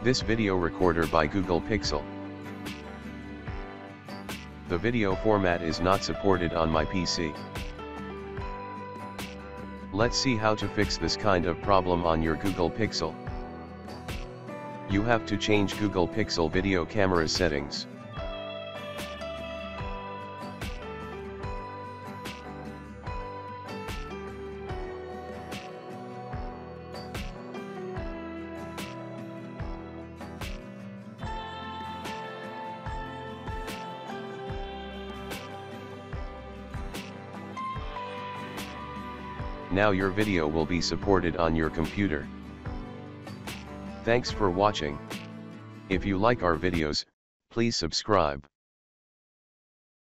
This video recorder by Google Pixel. The video format is not supported on my PC. Let's see how to fix this kind of problem on your Google Pixel. You have to change Google Pixel video camera settings. Now your video will be supported on your computer. Thanks for watching. If you like our videos, please subscribe.